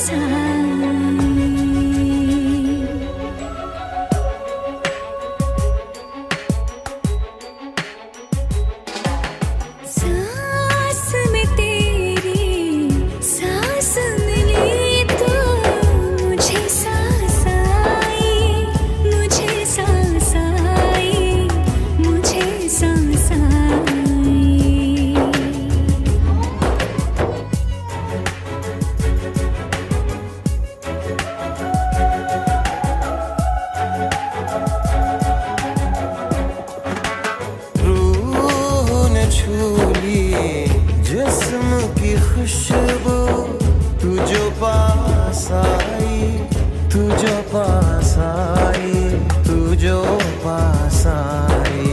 खुशबू तू जो पास आई, तू जो पास आई, तू जो पास आई।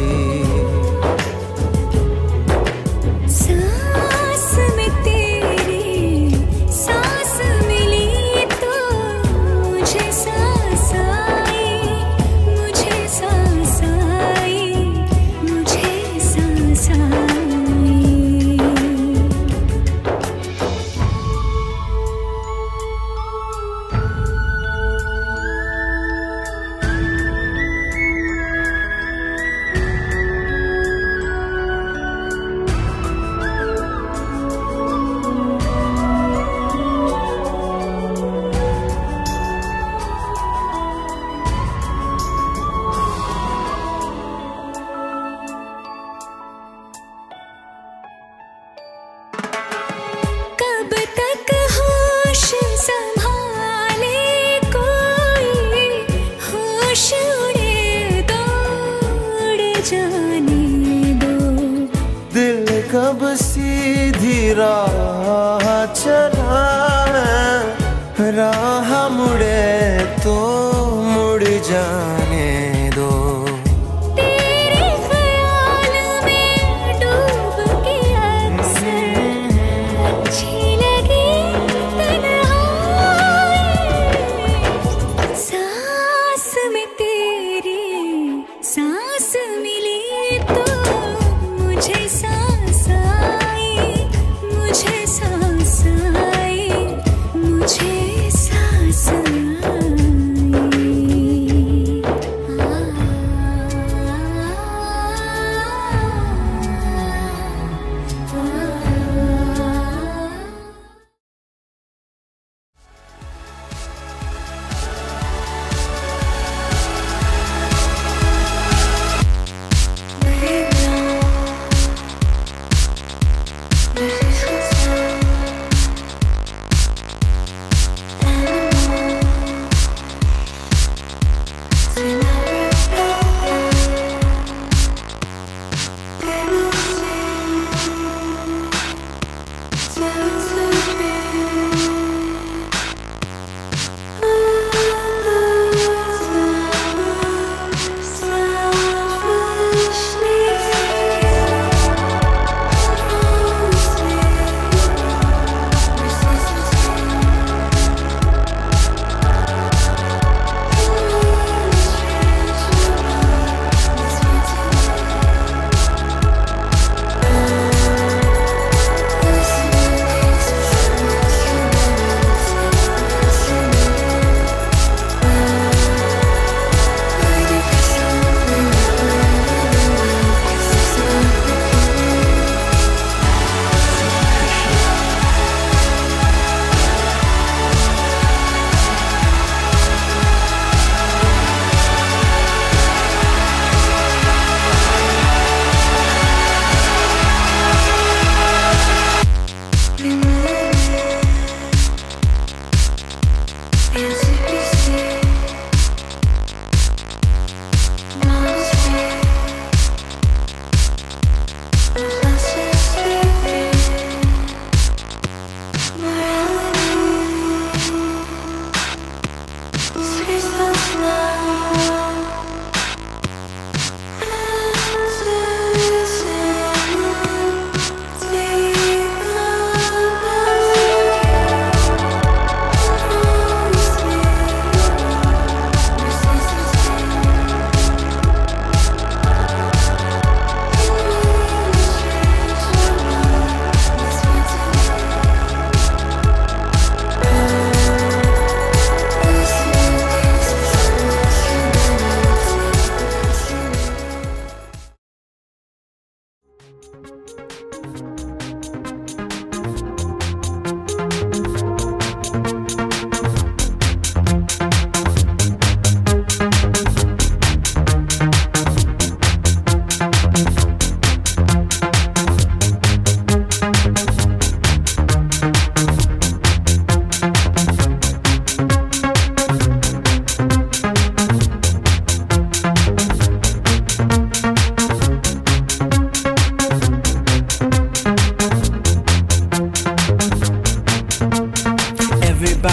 सांस में तेरी सांस मिली तो मुझे सांस आई, मुझे सांस आई, मुझे सांस आई। कब सीधी राह चला है, राह मुड़े तो मुड़ जाने दो। तेरे ख्याल में डूब के अक्सर अच्छी लगी तन्हाई। सांस में तेरी सांस मिली तो मुझे सांस आई, मुझे सांस आई, मुझे सांस आई।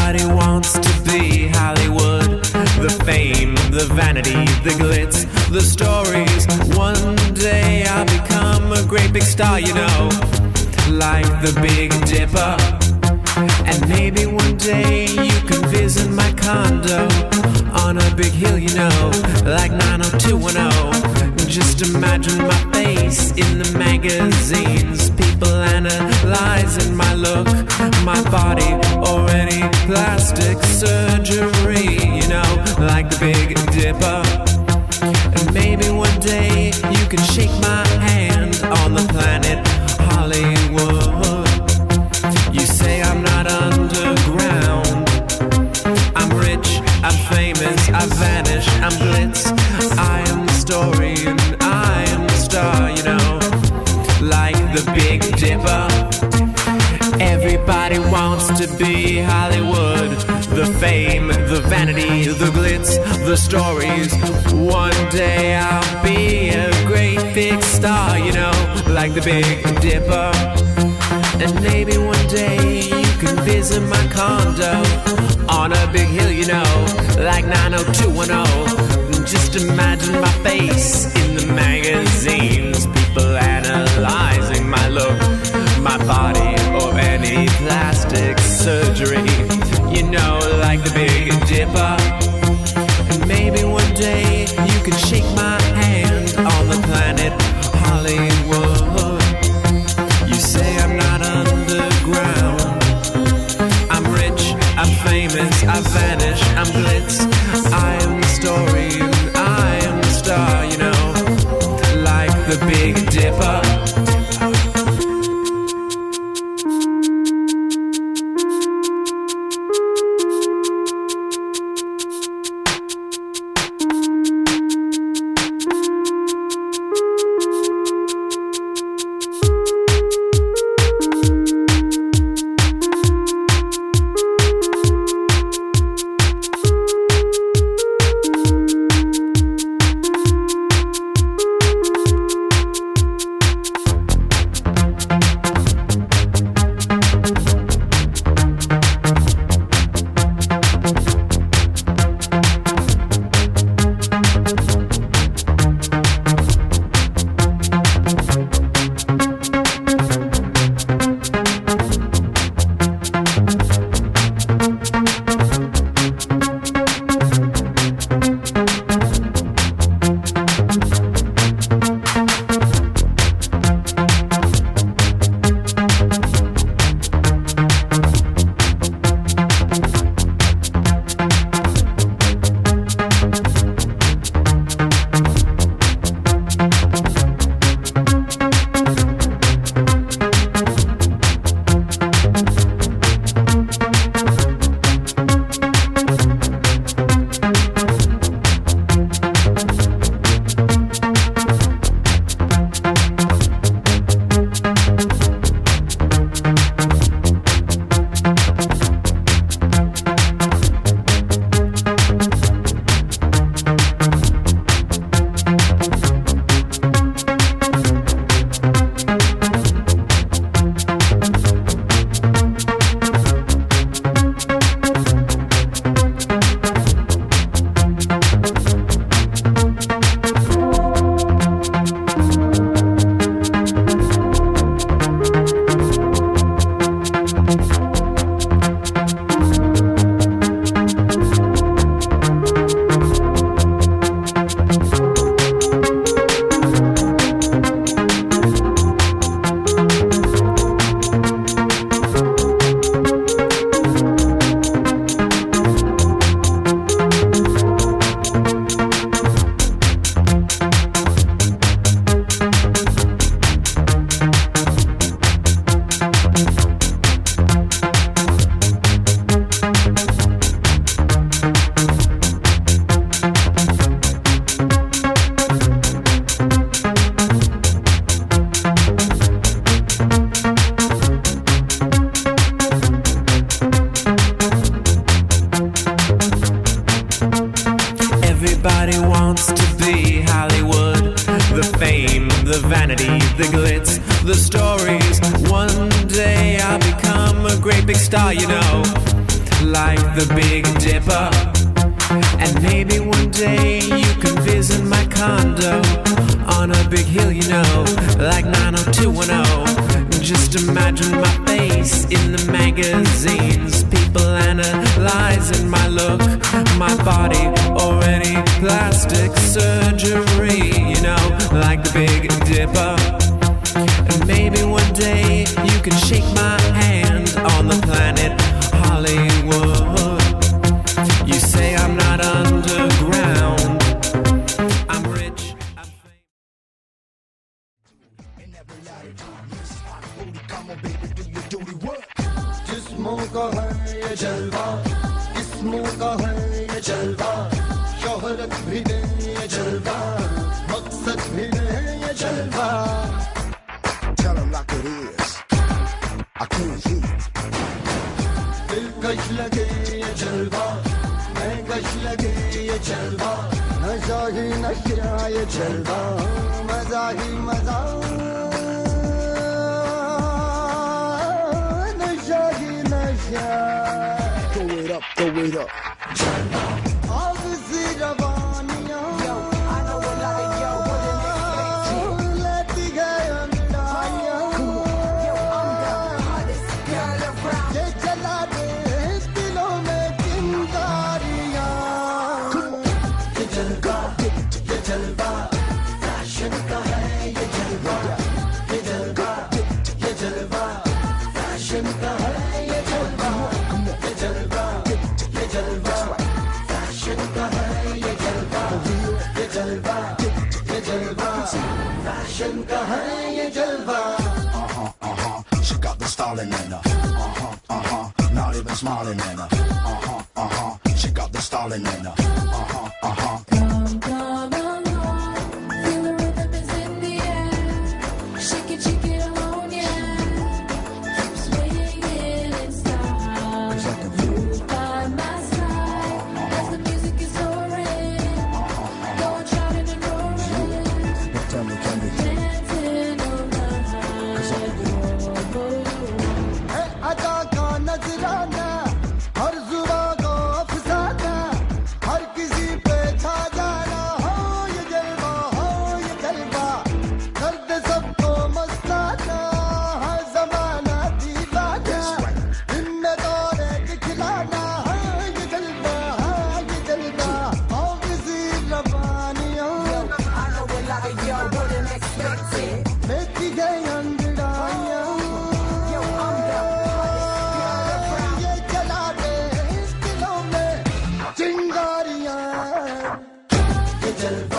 Everybody wants to be Hollywood. The fame, the vanity, the glitz, the stories. One day I'll become a great big star, you know, like the Big Dipper. And maybe one day you can visit my condo on a big hill, you know, like 90210. Just imagine my face in the magazines, people analyzing my look, my body, or any plastic surgery, you know, like the Big Dipper. And maybe one day you can shake my hand on the planet Hollywood. You say I'm not underground, I'm rich, I'm famous, I vanish, I'm blitz, I am the story and I am the star, you know, like the Big Dipper. Everybody wants to be Hollywood. The fame, the vanity, the glitz, the stories. One day I'll be a great big star, you know, like the Big Dipper. And maybe one day you can visit my condo on a big hill, you know, like 90210. Just imagine my face in the magazines, people analyzing my look, my body, or any plastic surgery, you know, like the Big Dipper. And maybe one day you can shake my hand on the planet Hollywood. You say I'm not underground, I'm rich, I'm famous, I vanish, I'm blitz, I am the story and I am the star, you know, like the Big Dipper. the glitz, the stories. One day I'll become a great big star, you know, like the Big Dipper. And maybe one day you can visit my condo on a big hill, you know, like 90210. Just imagine my face in the magazines, people analyzing my look, my body, or any plastic surgery, you know, like the Big Dipper. And maybe one day you can shake my hand on the planet Hollywood. You say I'm not underground, I'm rich, I'm famous. जिस्मों का है ये जलवा, जिस्मों का है ये जलवा, शोहरत भी दे ये जलवा, मकसद भी दे ये जलवा. Tell them like it is. I can't hear. दिलकश लगे ये जलवा, महकश लगे ये जलवा, नशा ही नशा ये जलवा, मजा ही मजा, नशा ही नशा. Throw it up, throw it up. आग सी रवानियां, लेती गए अंगड़ाइयां, ये जला दे दिलों में चिंगारियां. ये जलवा, फैशन का है ये जलवा, ये जलवा, फैशन का है ये जलवा, ये जलवा, फैशन का है ये जलवा, ये जलवा, फैशन का है ये जलवा. She got the styling in her. Not even smiling in her. She got the styling in her. Come, come along, feel the rhythm is in the air. Shake it alone, yeah. Keep swaying in style. Cause I can feel it. Move by my side as the music is soaring. Going shouting and roaring, Now tell me, can you hear? dancing Cause I can around. feel it. है अदा का नजराना, हर जुबा को अफसाना, हर किसी पे छा जाना. हो ये जलवा, कर दे सबको मस्ताना. हर जमाना दीवाना, इनमें दौरे दिखलाना. ये जलवा, और किसी रवानियों, लेती गई अंगड़ाइयां. ये जला दे दिलों में चिंगारियां. ये जलवा,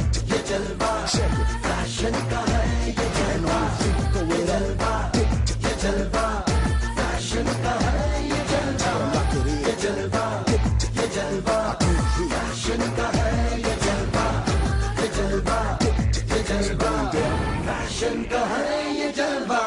फैशन का है ये जलवा, ये जलवा, फैशन का है ये जलवा, ये जलवा, फैशन का है ये जलवा, ये जलवा, फैशन का है ये जलवा.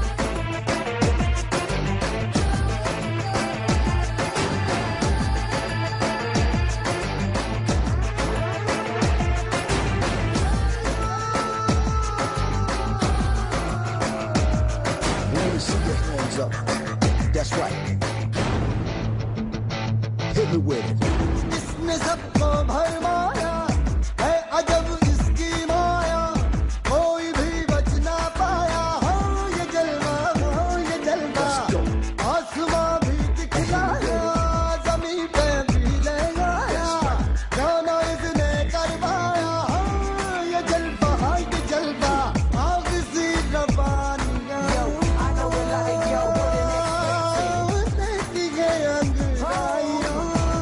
Let me see your hands up. That's right. Hit me with it. इसने सबको भरमाया है, अजब इसकी माया, कोई भी बच ना पाया. हो ये जलवा, आसमां भी दिखलाया, जमीन पे भी ले आया, जाना इसने करवाया. हो ये जलवा, आग सी रवानियां, लेती गई अंगड़ाइयां.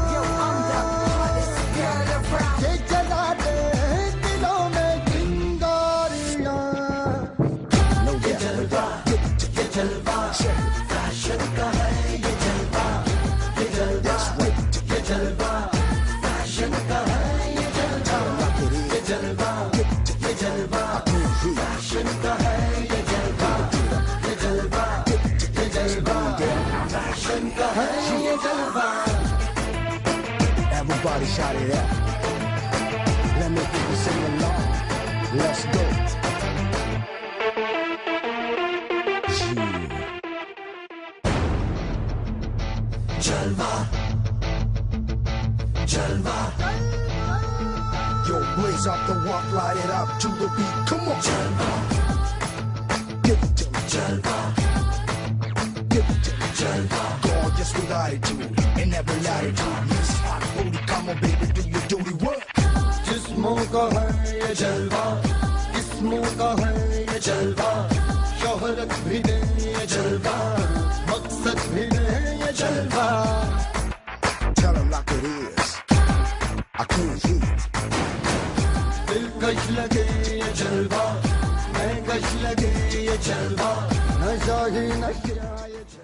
ये जला दे दिलों में चिंगारियां. No doubt. ये जलवा, फैशन का है ये जलवा, ये जलवा, फैशन का है ये जलवा, ये जलवा, फैशन का है ये जलवा, ये जलवा, फैशन का है ये जलवा. Everybody shout it out. Let me hear you sing along. Let's go. Yeah. जलवा. जलवा Yo, blaze up the walk, light it up to the beat. Come on, जलवा give it to me, जलवा give it to me. जलवा Gorgeous with attitude in every latitude. Miss Hot Booty, come on, baby, do your duty. What? जिस्मों का है ये जलवा किस्मों का है ये जलवा शोहरत भी दे ये जलवा मकसद भी दे ये जलवा Tell them like it is. I can't hear it. दिलकश लगे ये जलवा महकश लगे ये जलवा नशा ही नशा ये जलवा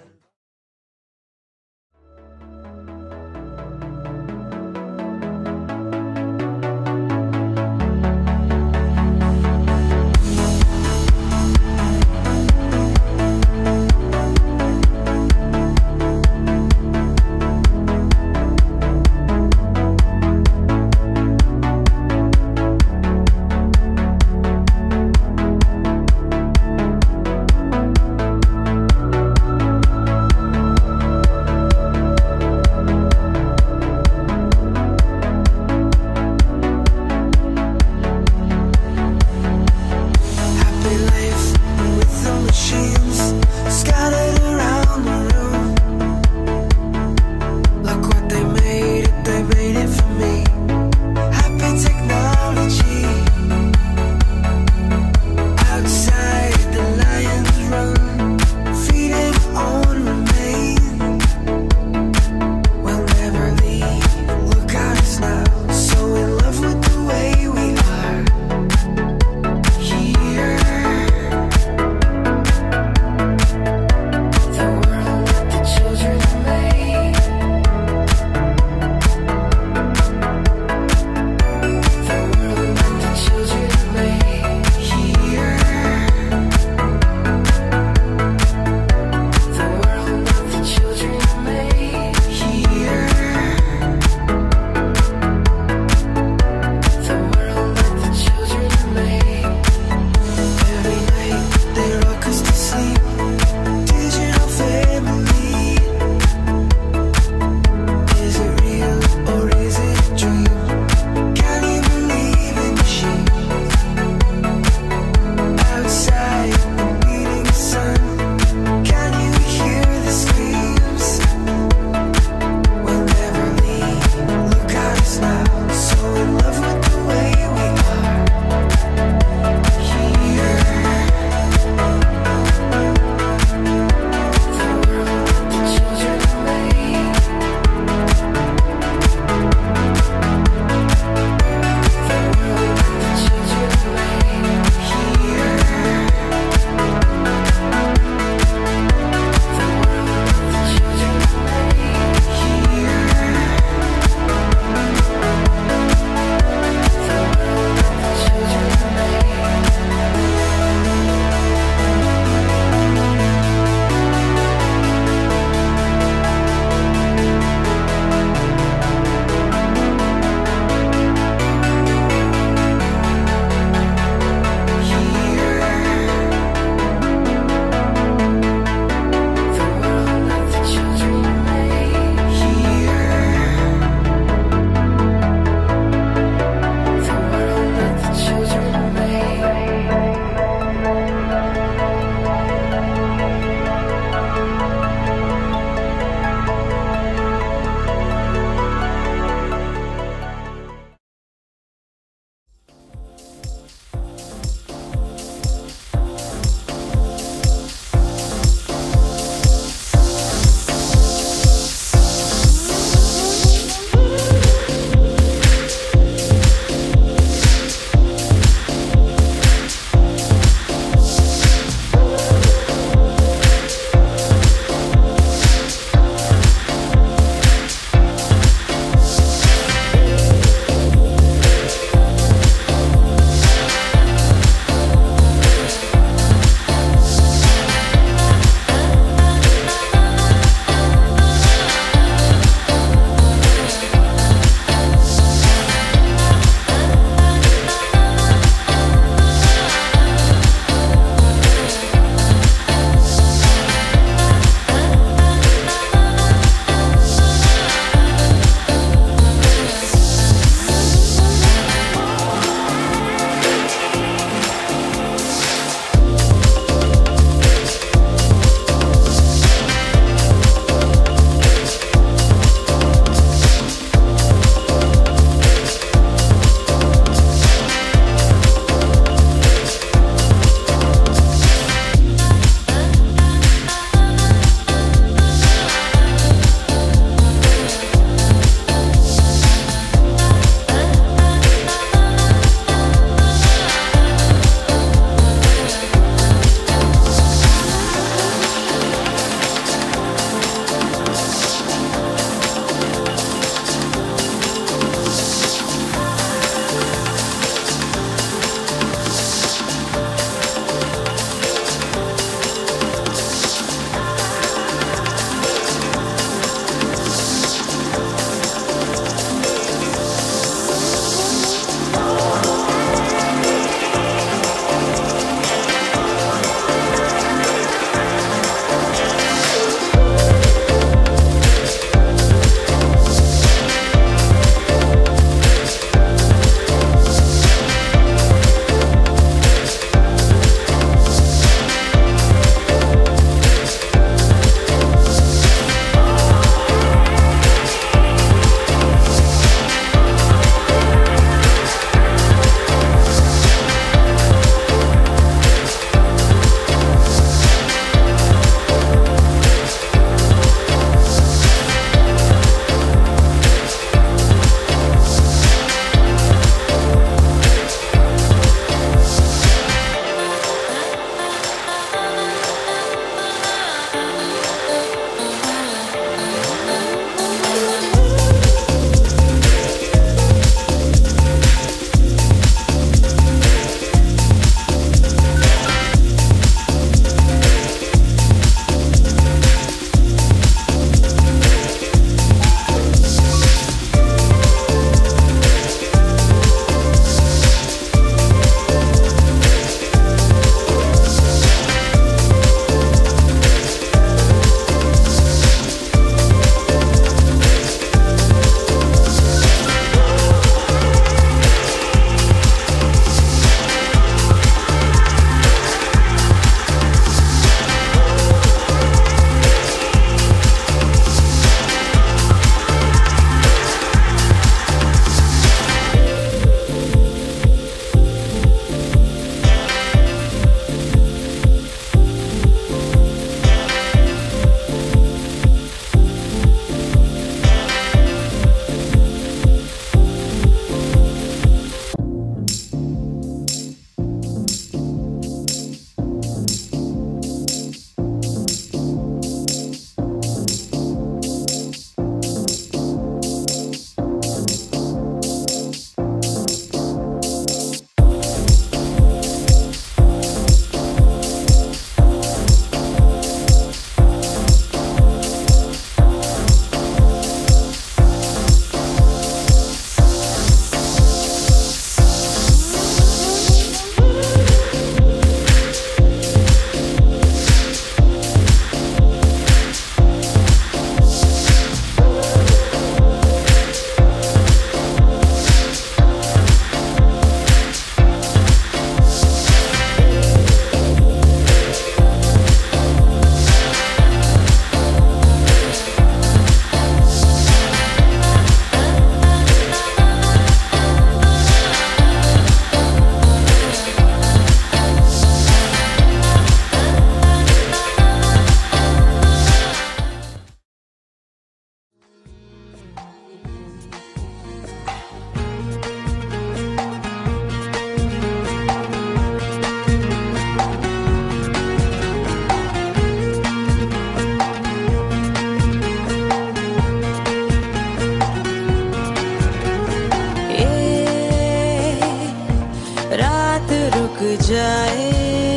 जाए,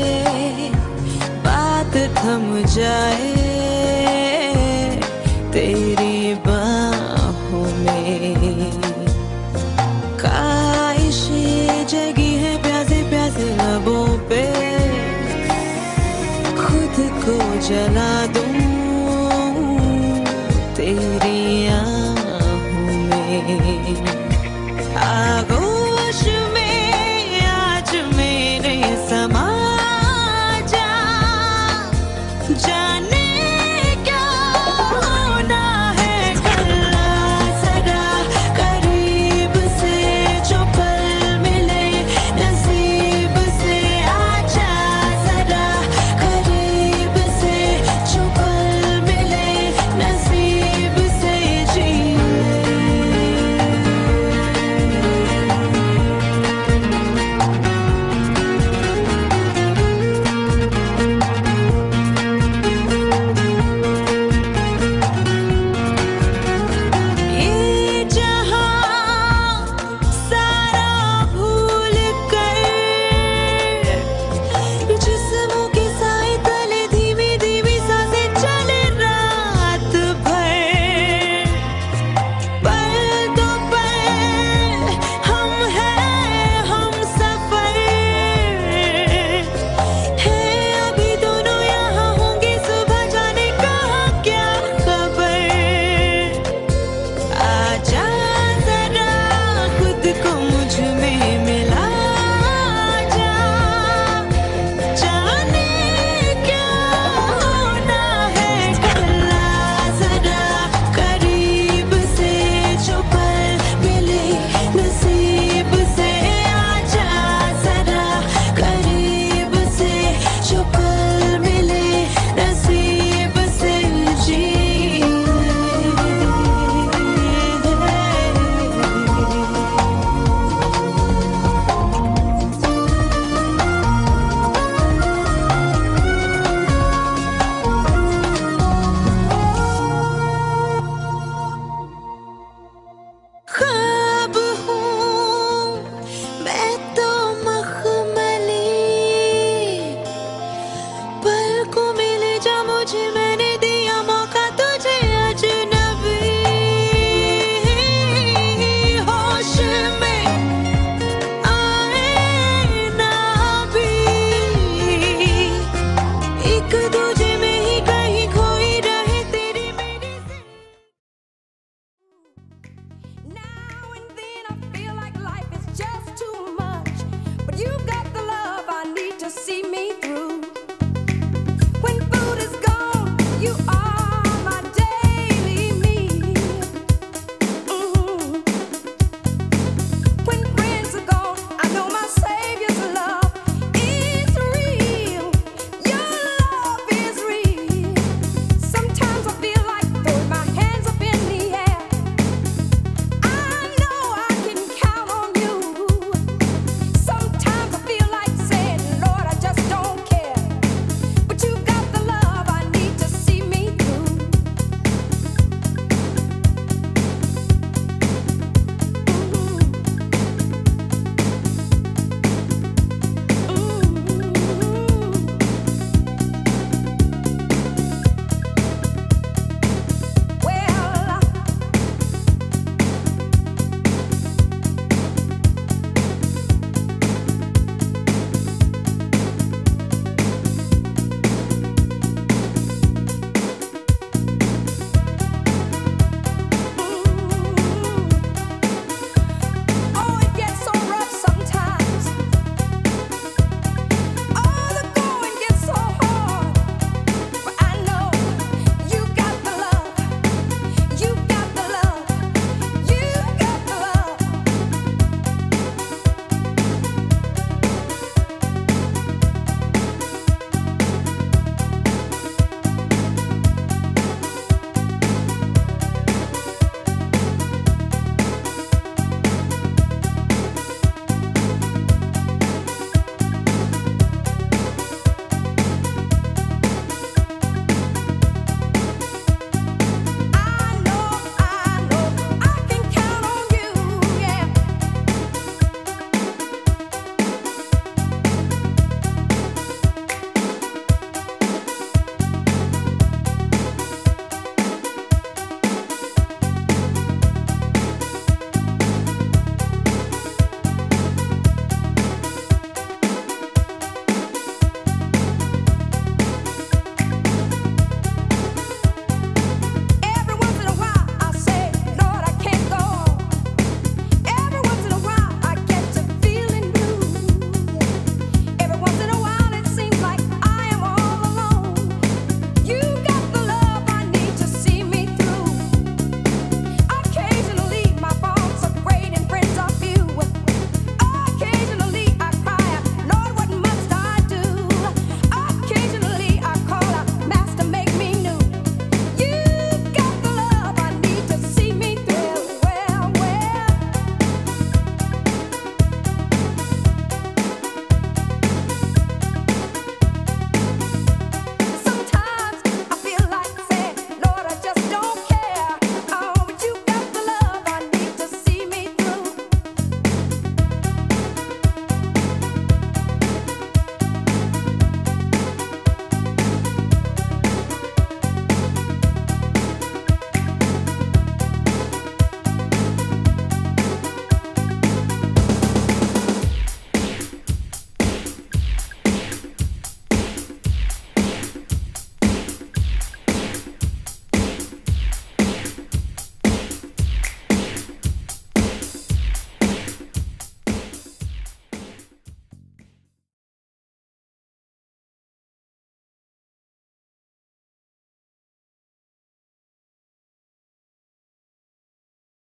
बात थम जाए तेरी बाहों में। ख्वाहिशें जगी है प्यासे प्यासे लबों पे, खुद को जला दूं तेरी आहों में। आगो